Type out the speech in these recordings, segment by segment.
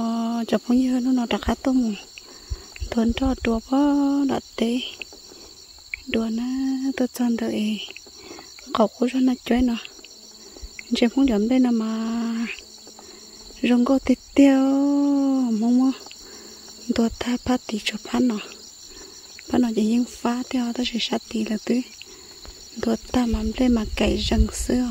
chụp phong như nó đặt khá tôm thuần cho đùa bó đặt tê đùa nó tôi chọn đợi cọc của nó chơi nó chơi phong điểm đây là mà rong có tết tiêu mong tôi thay party chụp nó chỉ những phá theo tôi sẽ sát tí là tứ tôi ta mắm lên mà cày răng xưa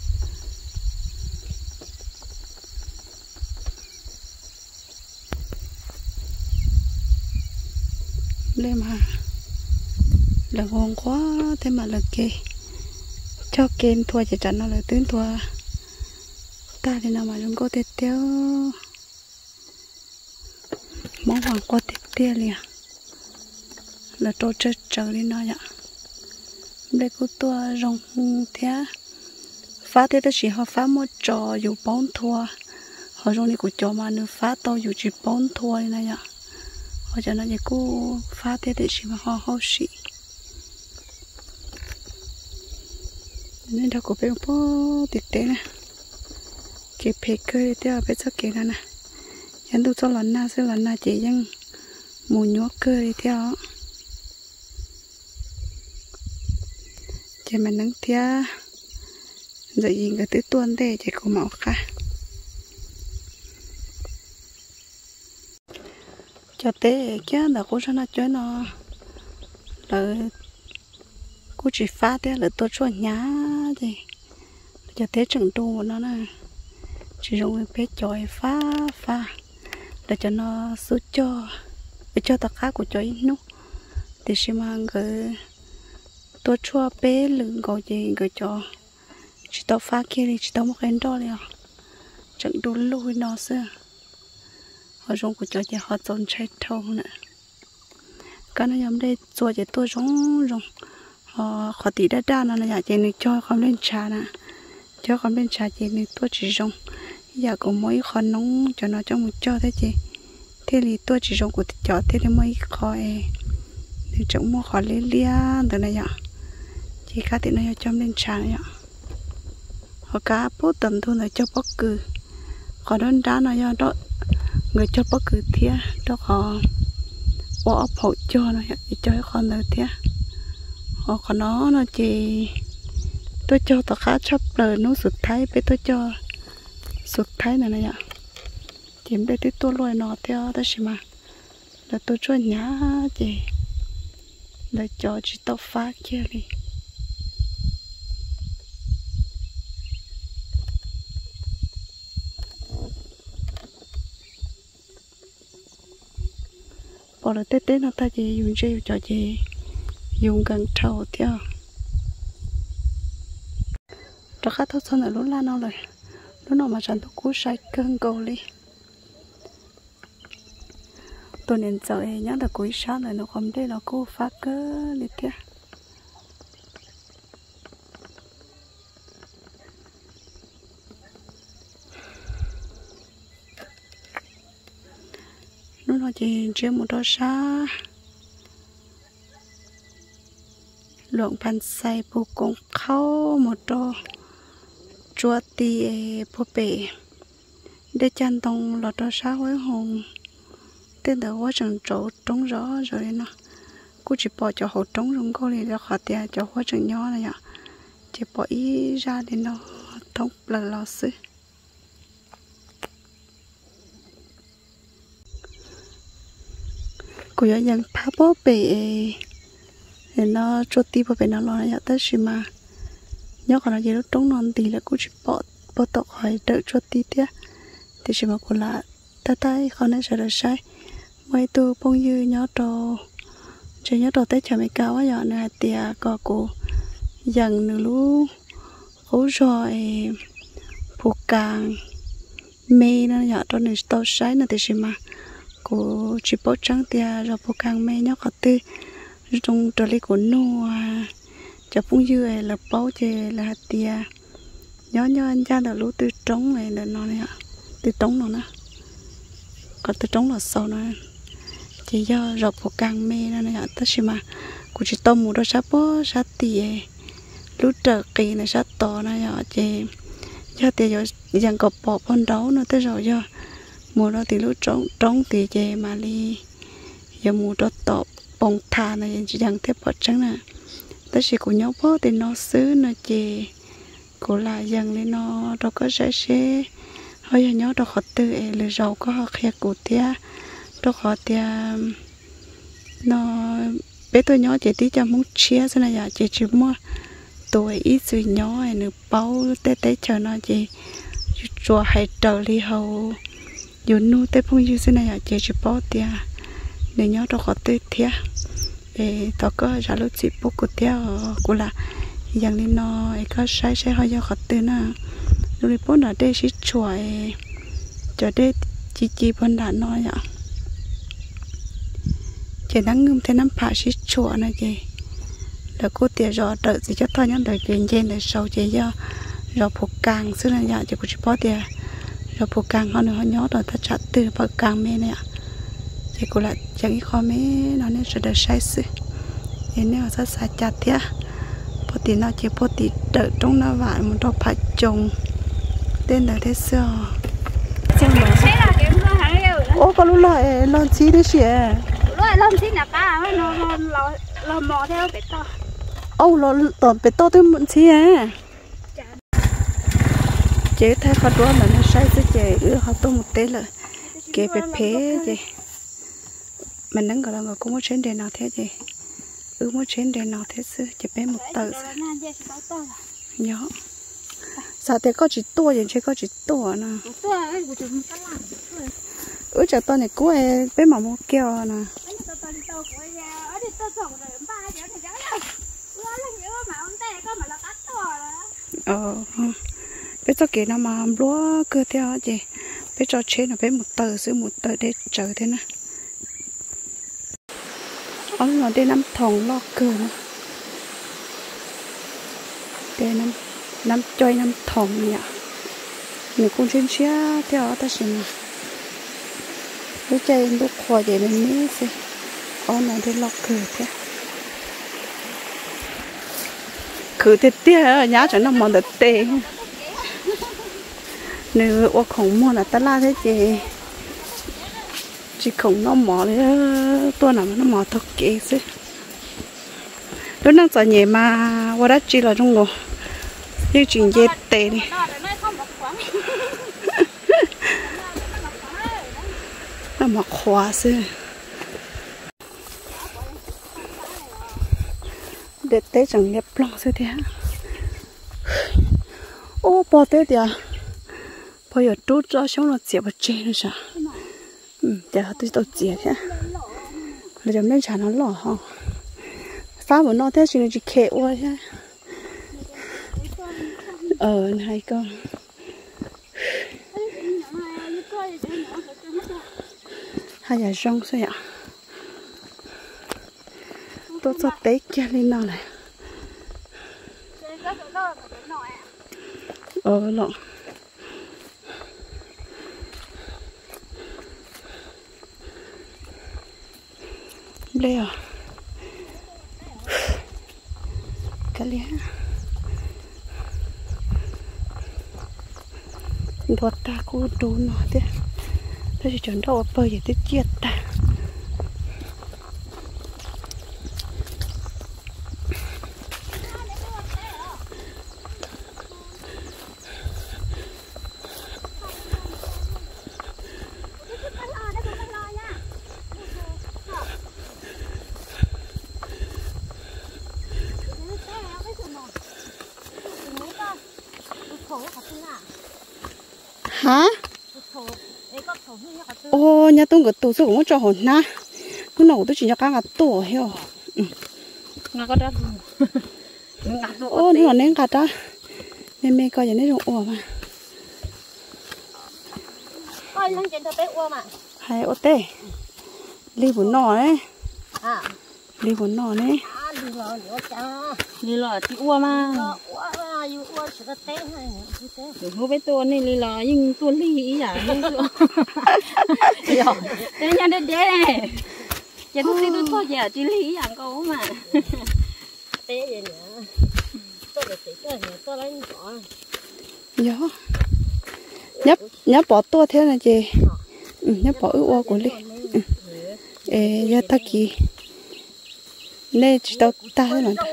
lên mà là ngon quá thế mà là kê cho kênh thua chỉ chắn nó là tướng thua ta thì nào mà chúng có tết tiêu món hoàng qua tết tiêu liền là trâu chết trở đi nó vậy đây có tua rong thế phá thế đó chỉ họ phá một trò dù bón thua họ rong đi của trò mà nữa phá to dù chỉ bón thua này vậy họ cho nó chỉ cô phá thế để chỉ mà họ xị nên đâu có bên phố tiệt tế nè cái phê cơ thì bên sau kia nè anh tôi cho lần nào sẽ lần nào chỉ dân mù nhót cơ đi theo chỉ mình nắng theo rồi gì người tới tuần đây chỉ có màu cả cho té chứ là cô cho nó chơi nó là cô chỉ phá thế là tôi cho nhá gì cho té trận đu nó nè chỉ dùng cái chòi phá để cho nó sút cho tất cả của chòi nút thì xem mà người tôi cho bé lưng gọi gì người cho chỉ tao phá kia đi chỉ tao một cái đó liền trận đu lui nó xưa họ dùng của cho họ trồng trái thâu nữa cái này nhầm đây cho chỉ tôi giống họ khó tí đa nó là chỉ nên cho không lên trà nè cho không lên trà chỉ nên tôi chỉ dùng giờ cũng mấy khó nóng cho nó trong một cho thế chị thế thì tôi chỉ dùng của cho thế thì mấy khó thì chẳng mua khó lấy lia từ này ạ chỉ cá thì nó cho lên trà này ạ họ cá bút tầm thôi là cho bất cứ họ đơn đá nó do đó người cho bất cứ thia đó họ bỏ phổi cho nó cho con đời thia họ còn nó chỉ tôi cho tất cả chấp lời nó sụt thái với tôi cho sụt thái này này ạ chiếm đây tôi loài nó theo đó mà là tôi cho nhá chị là cho chỉ tao phá kia đi bỏ là tết nó ta chỉ dùng rêu cho chị dùng gần trâu theo cho khách thôi xong là lúc la nó rồi lúc nào mà chẳng tôi cú sai cơn cầu đi tôi nên sợ nhớ là cuối sáng rồi nó không đây là cô phá cơ đi theo nó chỉ riêng một đôi xa lượng pan say bù cũng khâu một đôi chua tì bù bể để chăn tông lọt đôi xa với hồn tên đó quá chẳng chỗ trống rõ rồi nó cô chỉ bỏ cho hồ trống rung cô này ra khỏi tiền cho quá chẳng nhỏ này ạ chỉ bỏ ý ra để nó thông là lò xứ cô giáo dân phá bó bể thì nó cho tí vào bể nó lo này tới xí mà nhớ còn là gì nó trống non tí là cô chỉ bỏ tọt khỏi đợi cho tí tiếc thì xí mà cô là tay con nó sẽ được sai mấy tôi bông dư nhớ trò chỉ nhớ trò tết chả mấy cao quá giờ này thì có cô dần nữa luôn cố rồi phụ càng mê nó nhỏ cho nên tao sai nó thì xí mà cô chỉ bỏ trắng tia rồi phụ càng mê nhớ có tư trong trò lấy của nô cho bông dư là bao chè là tia nhớ anh cha là lú tư trống này là nó này ạ tư trống nó nè còn tư trống là sâu nó chỉ do rập của càng mê nó này ạ tất nhiên mà cũng chỉ tôm một đôi sát bó sát tìa lú trở kỳ này sát to này ạ chỉ do tiền rồi dần cọp bọt con đấu nó tới rồi do mùa đó thì lúc trống thì về mà đi giờ mùa đó tọt bông thà này chỉ đang tiếp bớt trắng nè tất chỉ của nhau bớt thì nó xứ nó chè của là dần lên nó đâu có sẽ hơi nhớ đâu khó tự là giàu có họ khét của tia đâu khó tia nó bé tôi nhớ chỉ tí cho muốn chia thế này giờ chỉ mua tuổi ít suy nhớ nữa bao tết chờ nó chỉ chùa hay trở đi hầu dù nu tết phong như thế này giờ chỉ bao tia để nhớ đâu khó tự tia để tao có trả lời chị bố của tia của là dần lên nó có sai hơi do khó tự nè rồi bố nó đây chỉ chùa cho đây chỉ bên đã nói ạ chỉ đang ngâm thế năm phải chỉ chùa này chị là cô tiệt rồi đợi gì cho thôi nhá đợi chuyện trên để sau chị do rồi phục càng xưa này giờ chị cũng chỉ bỏ tiệt rồi phục càng họ nữa họ nhớ rồi ta chặt từ phục càng mê này ạ chị cũng lại chẳng khó mê nó nên sẽ đợi sai sự nên nếu rất sai chặt thế bỏ tiệt nó chỉ bỏ tiệt đợi trong nó vải một đôi phải trồng tên là thế xưa ô có lúc lại lon xí đấy chị rồi lon xí là cá nó mò theo bể to ô nó tổn bể to tới muộn xí à chế thay phát đua là nó sai tới chị họ tô một té là kể về phế chị mình đang gọi là người cũng muốn trên đèn nào thế chị muốn trên đèn nào thế xưa chỉ bé một tờ nhớ sao thế có chỉ tua vậy chứ có chỉ tua nè chợ to này cú ấy bé mỏng một keo nè bé cho kỹ nào mà lúa cơ theo gì bé cho chế là bé một tờ giữ một tờ để chờ thế nè ông nó đi nắm thòng lo cơ nè để nắm chơi nắm thòng nhỉ mình cũng chuyên chia theo ta xin lúc chơi lúc khoa vậy mình mới xem ông nó đi lo cơ thế cứ thế tia ở nhà cho nó mòn được tê nếu ô khổng mua là ta la thế chị khổng nó mỏ đấy tôi nào nó mỏ thật kỹ chứ lúc năng sợ nhẹ mà qua đó chỉ là trong ngô như chuyện dễ tệ đi nó mỏ khóa chứ để té chẳng nhấp lòng chứ thế ô bỏ té thì bây giờ trút cho xong là chĩa vào trên rồi sao giờ tôi tao chĩa thế là chấm lên chả nó lỏ hả phá vào nó thế chỉ là chỉ khệ qua chứ hai con hai giờ rong sao ạ tôi cho té kia lên nào này lọ đây à cái lẽ đọt ta cô đồ nó thế tôi chỉ chọn đâu bơi để tiết chiết ta hả? Ô, nhà tôi cái tủ số cũng cho hồn na, lúc nào tôi chỉ cho các tủ hiểu, ngã có đất, ô nó nên cả đó, nên coi như này trong ổ mà, coi lên trên tàu ổ mà, hay ổ tê, li bún nọ đấy, li bún nọ đấy, li lò thì ổ mà. Không biết tôi này lì lò nhưng tôi lì à nhưng tôi thế nhà đến đấy này giờ tôi thôi giờ chỉ lì à câu mà thế vậy nữa tôi được cái tôi lấy bỏ nhớ bỏ tua thế này chị nhớ bỏ ua của đi giờ ta kì nè chỉ tao ta thế mà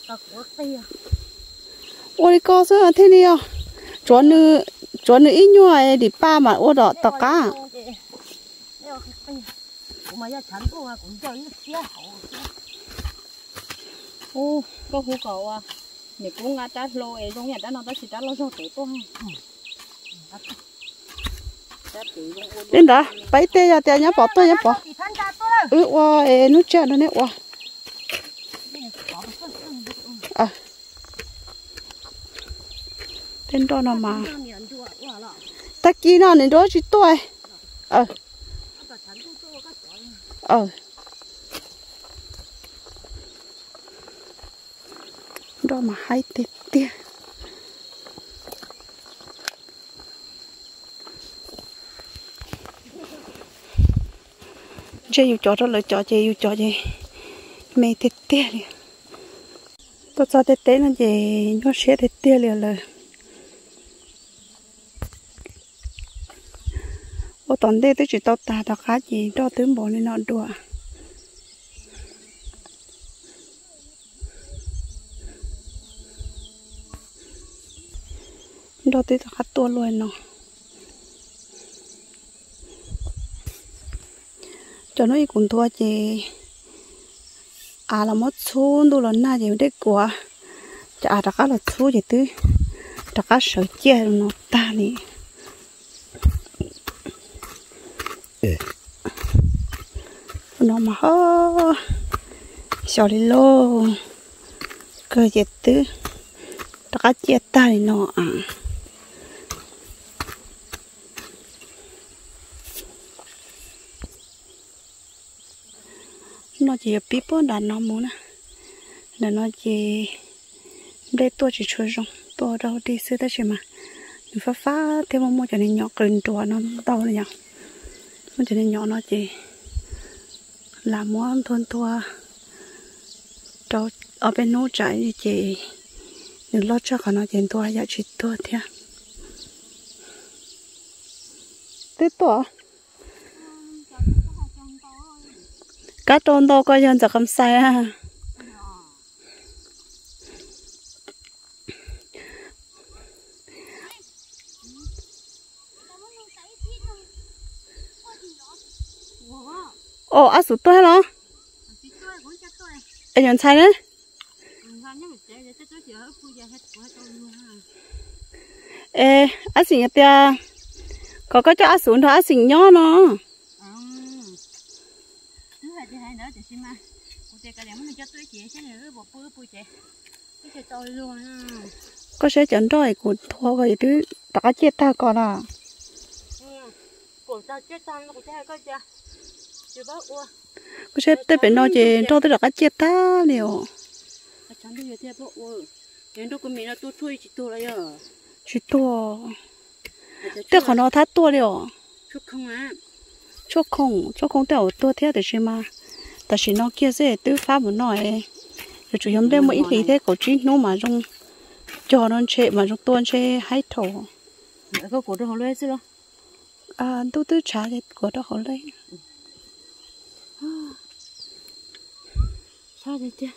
ôi có sao thế này à chỗ nữ ít nhoi đi ba mà ua đỏ tao cá ô có hú cầu à nè cũng ngã trái lô ấy giống như đã nó đã chỉ trái lô sao tự to đến đó bấy tê ra tê nhá bỏ tôi nhá bỏ ua nó chết nó nè ua đến đó nó mà ta kia nó nên đó chỉ tôi đó mà hay tê tê chơi yêu chó đó là chó chơi yêu chó gì mẹ tê tê liền tôi cho tê tê nó gì nó sẽ tê tê liền rồi ô toàn đây tôi chỉ tao ta tao khá gì đó tướng bộ nên nó đùa đó tôi khá tua luôn nó cho nó cũng thua chị là mất xuống đồ lần nào chị để của chả đặc là xuống vậy tứ đặc sợ che nó ta nè nó mà hơ sợ đi lô cơ vậy tứ đặc che ta nè nó nó chỉ biết bốn đàn nó muốn là nó chỉ để tôi chỉ chơi rong tôi đâu đi xưa đó chứ mà phá thêm một cho nên nhỏ cần trò nó đau này nhở nó cho nên nhỏ nó chỉ làm món thôn thua đâu ở bên nô trái thì chỉ đừng lo cho nó tiền thua giá trị thua theo tết to cá trôn đâu coi dân giặc cầm say à ồ ăn sủi tôi hả anh nhận sai đấy ê ăn xỉn nhật tia có cái cho ăn sủi thôi ăn xỉn nhỏ nó có sẽ chọn rồi của thua rồi thứ đã chết ta còn à có sẽ tới bên nó chỉ cho tới đã chết ta nhiều chỉ tua tới còn nó thắt tua liệu chốt không tiểu tua theo để xem mà tại vì nó kia sẽ tự phá một nồi rồi chủ yếu đem một ít thì thế cổ chín nó mà trong cho nó chệ mà trong tuôn chệ hay thổ có cổ đó họ lấy chứ à tôi tự trả thì cổ đó họ lấy sao vậy chứ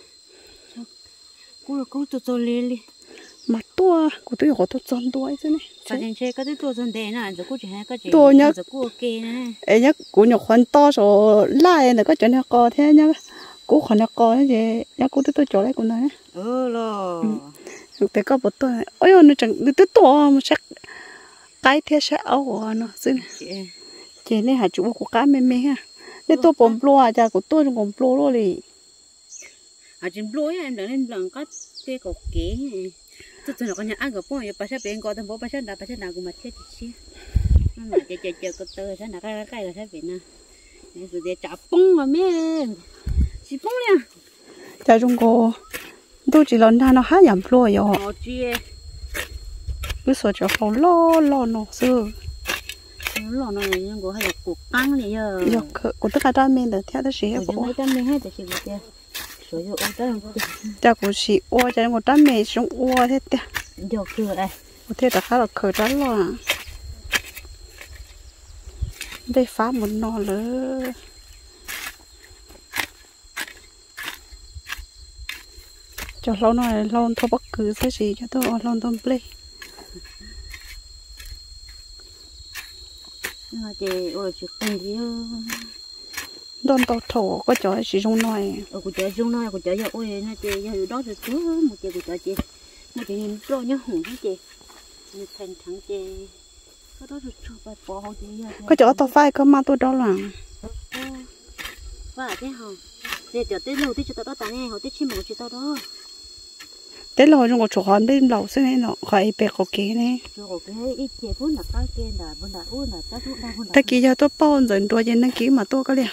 cô tôi lên mà tua của tôi họ tôi chọn đuôi chứ này sao trên xe cái tôi chọn đèn à rồi cô chỉ hay cái gì tôi nhá cô ok nè ấy nhá cô nhóc khoan to rồi lại nữa có chuyện nào co thế nhá cô khoan nào co thế gì nhá cô tôi chỗ lấy cô này lo thực tế có một tôi ôi nó chẳng tôi to mà chắc cái thế sẽ áo nó chứ chị này hả chủ của cá mềm ha nên tôi bấm lúa cha của tôi cũng bấm lúa luôn đi trên lúa em đừng nên làm cái cái cột kế tôi tưởng là con nhà ăn cái bông giờ bà sẽ bên coi thằng bố bà sẽ nào cũng mà chết chứ mà chờ cái tơ sẽ nào cái là sẽ bị nè rồi để chả bông mà mẹ chỉ bông nè cha Trung Quốc tôi chỉ lần nào nó há nhầm lúa rồi cứ sợ cho họ lo nó xưa lo nó này nhưng có hay là cục căng này giờ của tất cả đam mê là theo đó gì của mấy đam mê hay là gì vậy cha của chị ô cha một đám mè xuống ô thế tiệt được chưa đây thế là khá là khởi trắng rồi đây phá một nọ nữa cho lâu nói lâu thôi bất cứ cái gì cho tôi lâu tôi play mà chị ơi chị không gì đòn tàu thổ có chỗ chỉ dùng nói của chị dùng nói của chị giờ ôi nó chị giờ đó rồi cứ một chị của chị một chị nhìn rồi nhá hùng chị như thành thằng chị có đó rồi cho bài bỏ chị có chỗ tàu phai có mà tôi đó là và thế hả để cho tới lâu thì cho tao đó ta nghe họ tới chim một chị tao đó thế rồi trong một chỗ hòn bên lầu xưa này nọ khỏi bẹt cổ kế này ta kia cho tôi bao giờ tôi trên đăng ký mà tôi có liền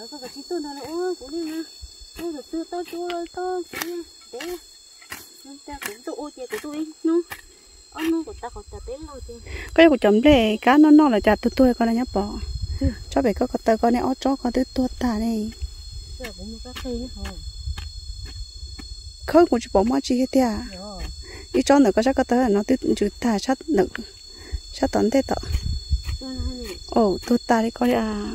cái của chấm để cá nó là chặt tôi con này nhá bỏ cho bé có tờ con này ót cho con tôi ta này khơi cũng chỉ bỏ mua chi hết tia đi cho nữa có chắc có tờ nó tự chữ thả sát nữa sát tấn thế tờ ồ tôi ta đi coi à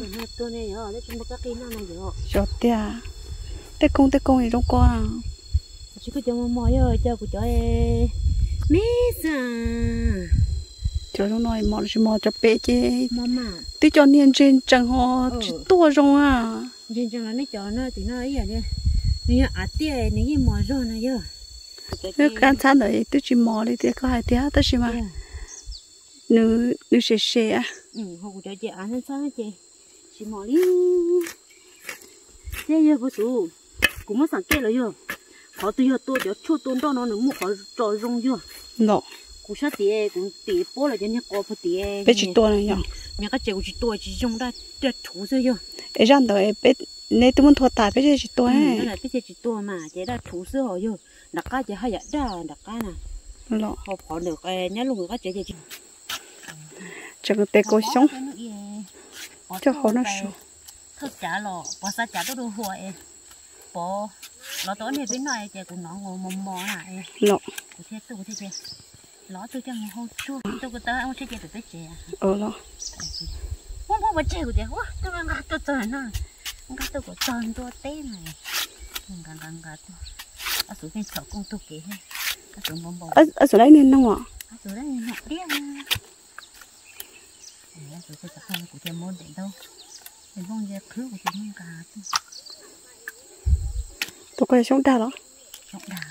cho tia tê công gì trong con à chỉ có cho mò rồi cho của cho mẹ sa cho nó nói mò chỉ mò cho bé chứ mama tí cho niên trên chẳng họ chỉ tua rong à trên chẳng là nó cho nó thì nó ấy à đi như à tia như mò rồi này giờ cái can sát đấy tôi chỉ mò đi thì có hai tia tôi chỉ mà nữ xe à họ cũng cho chị ăn nên sao chị chỉ mò đi thế giờ bữa số cũng mất sáng kia rồi giờ họ từ giờ tôi cho chua tôi đó nó nữa họ trò rong giờ nọ cũng sát tía cũng tía bố là cho nhà có phải tía bé chỉ tua này nhở nhà cái chị cũng chỉ tua chỉ rong ra để thủ rồi giờ ấy rằng đấy bé nếu tôi muốn thua tài bé chỉ tua này đó là bé chỉ tua mà chị đã thủ rồi họ giờ đặt cái chị hay đặt đặt cái nè nọ họ được nhớ luôn cái chị chẳng có tê cô sống cho họ nó sụp thức trả lò bỏ sa trả tôi đồ huệ bỏ lò tối này bên này chị cũng nó ngồi mồm mò này nọ của thế lò tôi cho ngồi chua tôi có tới ông chơi tôi tới chè lọ không có chè của chị quá tôi đang gạt tôi trời nó gạt tôi của trời tôi té này gạt tôi ở xuống bên sọ công tôi kể ở xuống bông bông ở xuống đấy nên không ạ ở xuống đấy nên học điên ở xuống tôi sẽ không của chị môn đến đâu mình mong giờ khứ của chị mong cả tôi quay xuống đà đó sống đà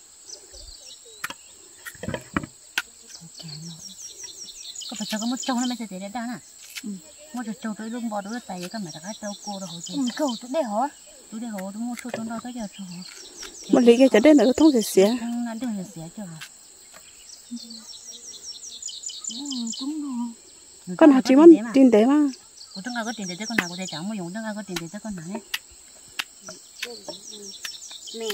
có phải cho có một trâu nó mới sẽ để đà nè một trâu tới luôn bò đứa tay cái mày cái trâu cô rồi chứ câu tôi để hả đúng một trâu đó tới giờ trâu một lý cái đến là thông gì xía nó đừng là xía cho đúng rồi con nào chỉ muốn tiền để mà của tôi có tiền để con nào của tôi chẳng muốn dùng tôi có tiền để con nào hết mẹ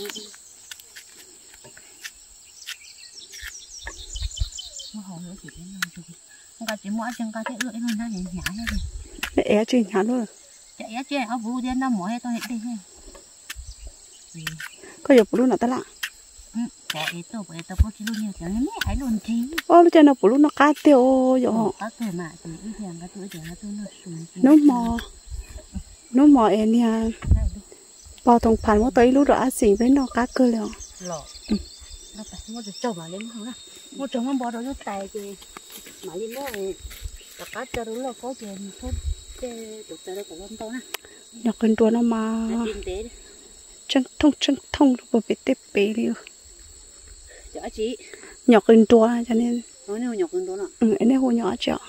mua hồ nữa chỉ đến năm không cả chỉ mua chân cả thế ưa luôn nó nhảy nhảy hết rồi é chuyện nhả luôn chạy á chơi áo vũ đến năm mỗi hết tôi hết đi có giờ luôn là ta lạ bỏ ít tôi bỏ chỉ luôn nhiều chẳng mấy hãy luôn chi lúc trên nó luôn nó cá tiêu rồi cá tuổi mà từ ít tiền cá tuổi nó sùn nó mò em nha bao thùng phản một tới lúc đó ăn xỉn với nó cá cơ liền lọ nó phải mua được trâu mà lên không á mua trâu mà bỏ đâu tay thì mà lên đó là cá cho đúng là có chuyện thôi cái tụt tay của con tao nè nhặt cần tua nó mà chân thông rồi bị tép bể đi chợ chị nhặt cần tua cho nên nói nếu nhặt cần tua nè anh ấy hồ nhỏ chợ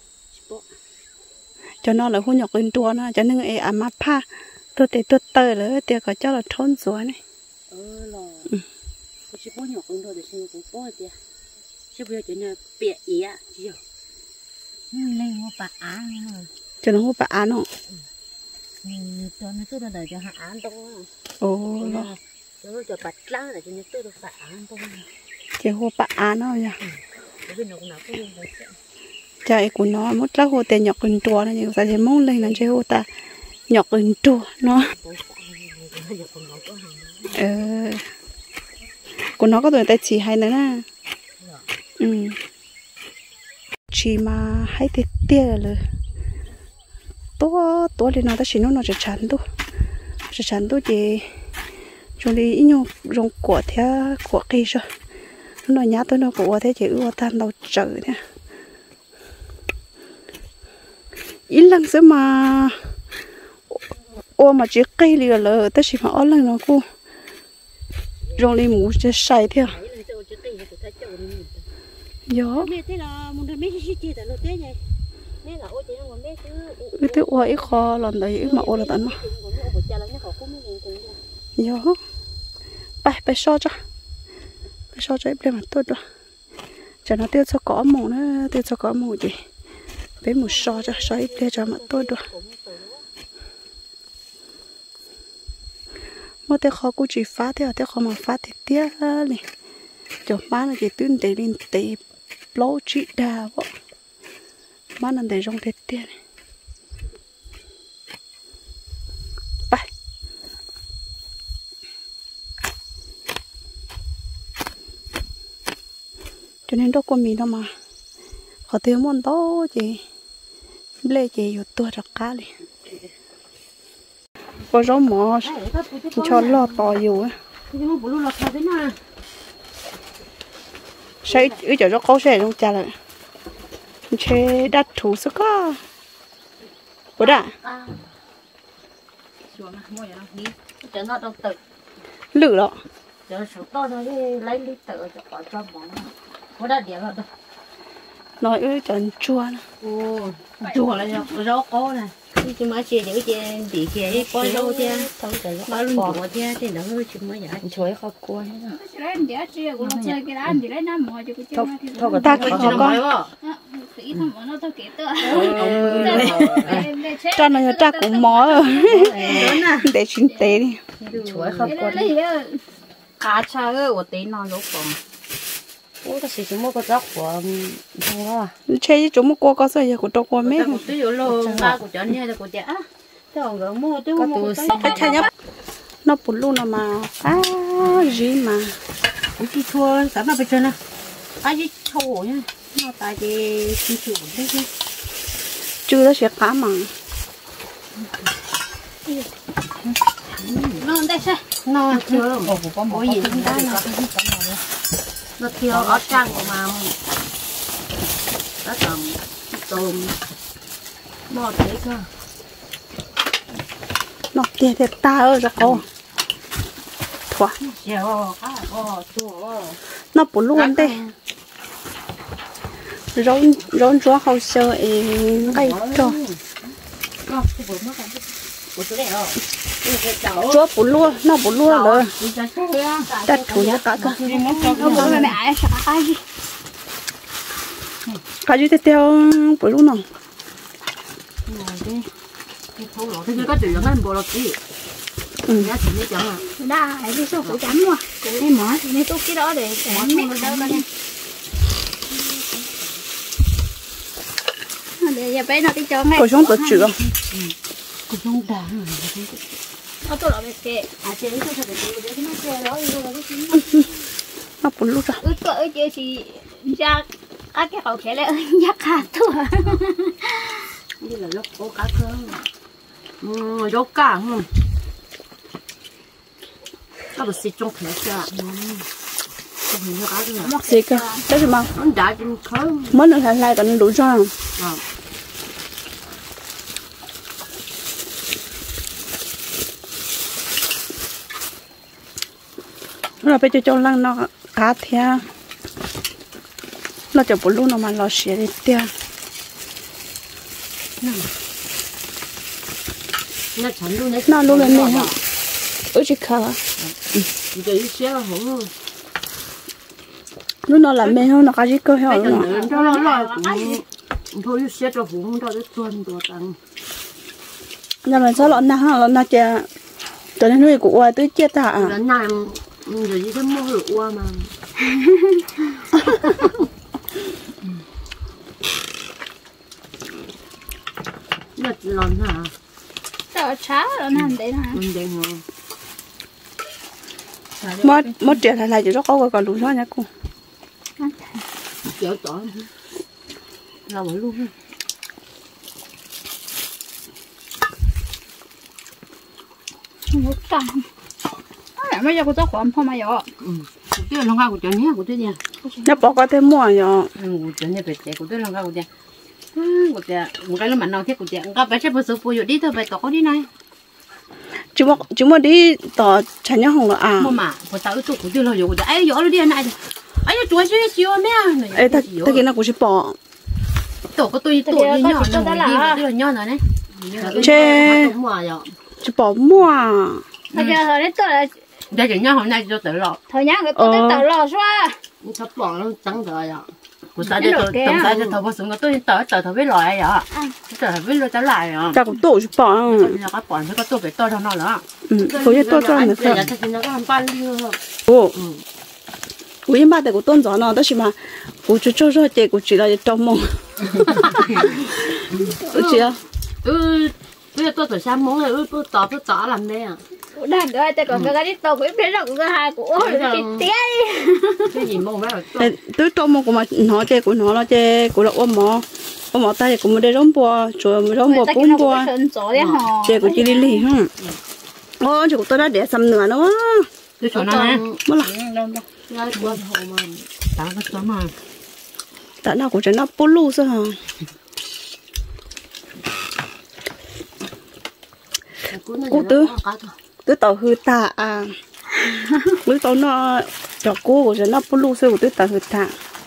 cho nó là hồ nhặt cần tua nó cho nên em mà pa tôi tơi rồi thì có cho là thôn xuống này là chỉ có nhặt cần tua thì xin cũng có thì chứ bây giờ chỉ là bịa ý à chứ lên mua bạc án cho nó mua bạc án không cho nó cứ là cho hạ án thôi là cho bạch lá là cho nó cứ được bạc án thôi chỉ mua bạc án thôi nha cái nào nào cũng lên đấy chạy của nó mất lá hồ tiền nhọc cần tua này nhiều sai mong lên là chơi hồ ta nhọc cần tua nó của nó có tuổi tay chỉ hay nữa nè chỉ mà hay thì tia rồi tua thì nó ta chỉ nó chỉ chắn tu thì chúng đi ít nhau rong quả theo quả cây rồi nó nhát tôi nó quả thế chỉ ưa tan đầu chợ nè ít lần xưa mà mà chỉ cây liền là ta chỉ mà lần nó cô rong đi mũ cho sai theo gió cái thứ ua ít kho lần đấy ít mà ua là tận mà gió bay so cho ít lên mặt tốt rồi cho nó tiêu cho có mù nữa tiêu cho có mù gì bé một so ít lên cho mặt tốt rồi mà tiêu kho cũng chỉ phá tiêu kho mà phá thì tiếc này cho má là chỉ tuyên để lên tệ lâu chị đào vậy má là để trong tệ tiền này bay cho nên đâu có mì đâu mà họ tiêu món đó chị lê chịอยู่ตัวรักcá này có rau mỏ cho lo toอยู่á sai ở chỗ đó có xe trong cha lại chế đặt thủ sức á bữa đã lử đó nói ơi tròn chua chua là rau có nè chứ mà chia những cái bị kia coi đâu chứ mà luôn chua chứ thì nó hơi chua mới vậy chuối khó cua ta cứ cho con cho nó ta cũng mó để chín tế đi chuối khó cua cá cha ơi của tế nó lúc còn ủa cái gì mua cái rau của thằng đó chơi chúng mua có gì của tôi qua mấy cái gì lo ba của chọn nha của chả cái người mua tôi mua cái chai nhấp nó bún luôn mà gì mà cũng chỉ thua cả mà bây giờ nè gì thua nhá nó tại vì chỉ chịu đấy chứ chưa đó sẽ cá mặn nó đây sao nó chưa đâu có gì khôngได้nó thiếu ở trang của mà nó tầm tôm bò thế cơ nó tiền thì ta ơi cho cô thua nó bún luôn đây rốn chúa hậu sơ cây cho chúa bún luôn nó bún luôn rồi đặt thủ nhà cả cơ cái gì tiếp theo bún luôn nào thì có chuyện nó bộ lọc gì giá trị mấy chọn à đa lại đi số của chấm mà em mở thì mấy cái đó để mấy đâu coi nha để giờ bé nó đi cho ngay cổ xuống tổ chữa cổ xuống đá nó tôi lại kệ chế cho thật để nó chơi đó nó bún luôn rồi cỡ chơi thì ra các cái hậu khẽ lại nhắc hạt thôi như là lúc có cá cơm rau cá không có được xịt trong thẻ chưa gì cơ đấy mà nó đã trên khơi mới được lại còn đủ cho rồi bây giờ cho lăng nó cá thia nó cho bún luôn nó mà nó xé đi tia nó luôn lên này ở chỉ khá lúc nó làm mềm hơn nó cái gì cơ hả thôi xé cho hùng cho cái tuần đồ tăng nhà mình sao lợn na chè từ nay nuôi của ai tới chết à lợn này rồi gì thế mua lụa mà nhật lợn hả sợ chá lợn hành đấy hả mất trẻ lại chỉ rất có còn đủ thôi nha cô chở tỏi là bởi luôn một tầm bây giờ cô cho khoản phong mày rồi cụ tiêu lòng gạo của cháu nhé cụ tiêu nha nó bỏ qua thêm mua rồi cụ cháu nhé bệt cụ tiêu lòng gạo của cháu của cháu một cái là mặn nào thế của cháu các bé sẽ bớt số phụ đi thôi phải tỏ đi này chúng mà đi tỏ chả nhớ hồng là mà của tao tụ của tiêu là rồi của cháu ấy rồi đi này ấy chuối chuối chiều mẹ ấy ta kia nó cũng chỉ bỏ tổ có tôi tổ đi nhỏ rồi đi nhỏ rồi đấy chê chỉ bỏ mua bây giờ hồi đấy tôi là đây chỉ nhau hôm nay cho tự lọ thời nhá cái tôi tự lò xoa sắp bỏ nó trắng rồi ạ của ta cho tôi tổng ta cho thầu vào xuống tôi tờ với loại ạ tờ với loại trả lại ạ ta cũng tổ chỉ bỏ là các bọn nó có tôi phải to cho nó nữa tôi chỉ to cho nó thôi ồ ui mà để của tôn gió nó đó chỉ mà của chú cho rồi chị của chị là trong mông chị à bây giờ tôi phải xem món này tôi tỏ làm đây à đang cái tay còn cái đi tàu cũng biết được cái hai của tía cái gì mông đó tôi trong mông của mà nó chơi của nó là chơi của là ôm mỏ tay của mình để rong bò rồi rong bò bún bò chơi của chị Lily ha ô chị của tôi đã để xăm nửa nữa tôi chọn nó nè mất là tao có chọn mà tại nào của chị nó bún lu sao hả cô tôi tao hư ta à tôi tao nó cho cô của nó bún lu sao của tôi tao hư ta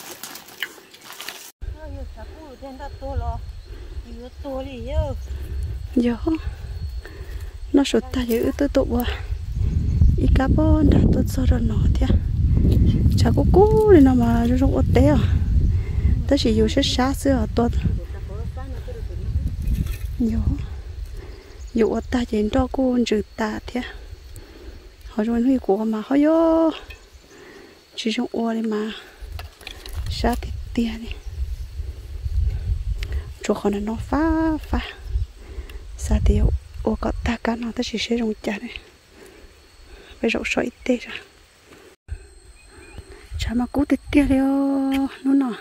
giờ nó sụt ta giữ tôi tụ qua ít cá bón đã tôi sao rồi nó thế chả có cú nên nó mà nó rụng té à tôi chỉ dùng sức sát xưa tôi giờ dù ta chỉ cho cô trừ ta thế họ rồi nuôi của mà họ vô chỉ trong ô này mà sát thì tia đi chỗ họ nó phá sao thì ô có ta cá nó ta chỉ sẽ dùng chả này bây giờ sỏi tê ra chả mà cú tê tia đi nó nọ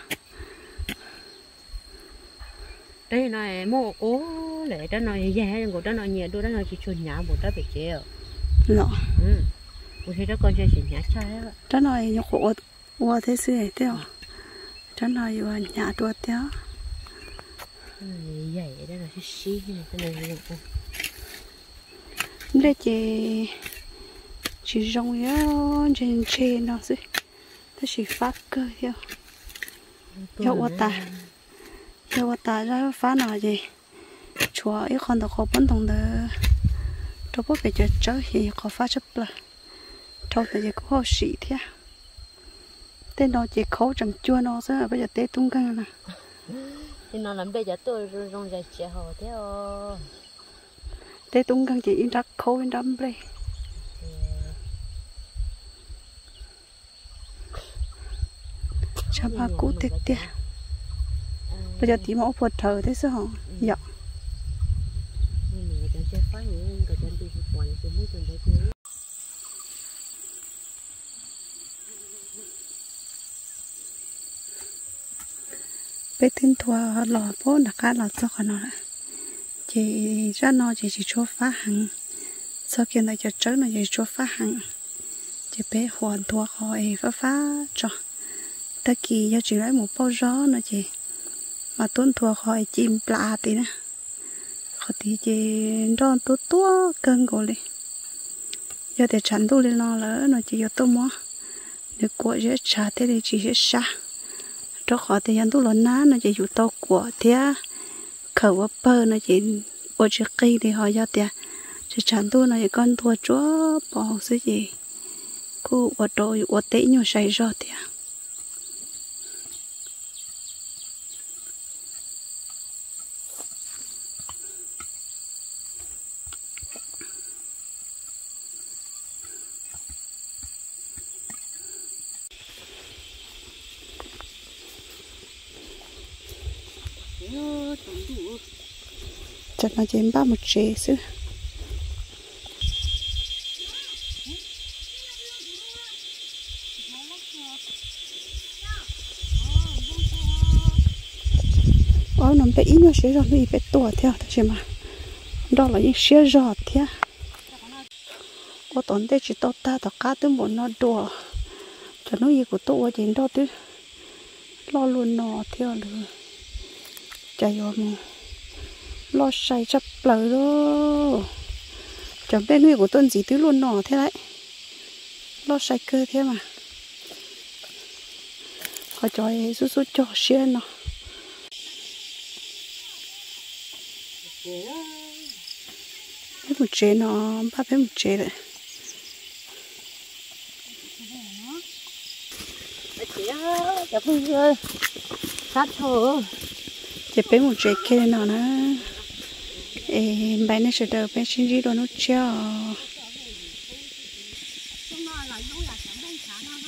đây này mua cố để cho nó dễ của nó nhiều đôi nó chỉ chôn nhà một cái bị chế nọ một khi đó con chơi chỉ nhà trai á cho nó nhóc ô thế xưa thế à cho nó vô nhà đua thế vậy đó là xí này cái này đây chỉ rong nhá trên nó gì thế chỉ phát cơ theo theo ô ta ra phá nào gì chúa ấy còn được khó bắn đồng được cho bố phải chờ thì khó phá chấp là trong thời gian có sĩ thế tên nó chỉ khó chẳng chua nó sao bây giờ té tung căng nè thì nó làm đây giờ tôi rong dài trẻ hồ thế té tung căng chỉ in rắc khó in đâm đây chả ba cú tết tết bây giờ tí mẫu phật thờ thế sao hả dạ bé tin thua lò bố là cá lò cho nó chỉ ra nó chỉ cho phá hàng sau khi này cho trứng nó chỉ cho phá hàng chỉ bé hoàn thua khỏi phá cho ta kỳ giờ chỉ lấy một bao gió nó chỉ mà tuân thua khỏi chim plá tí nè khỏi tí chỉ đòn tua cân cổ đi giờ để chắn tu lên nó chỉ cho tôi mua để của dễ trả thế thì chỉ dễ xa cho khỏi thì dân tu lớn ná nó chỉ dụ tàu của thế khẩu bơ nó chỉ ở trước cây thì họ cho tiền chỉ chắn tu nó chỉ con thua chúa bỏ cái gì cô ở đồ ở tệ nhiều say rồi tiền chặt nó chém ba một chế xứ nằm bé ít nhau sẽ rồi đi bé tua theo thế mà đó là những xe giọt thế có tốn để chỉ tao ta tao cá tới một nó đùa cho nó gì của tôi chỉ đó chứ lo luôn nó theo được chạy vào mình lo say chấp lời đó chẳng bên huy của tôi gì tới luôn nó thế đấy lo say cơ thế mà họ cho rút cho xuyên nó một chế nó ba một chế đấy chị đó chả vui ơi sát thôi chỉ bé một chế kia nó nè bé này sẽ đỡ bé xin gì đó nó cho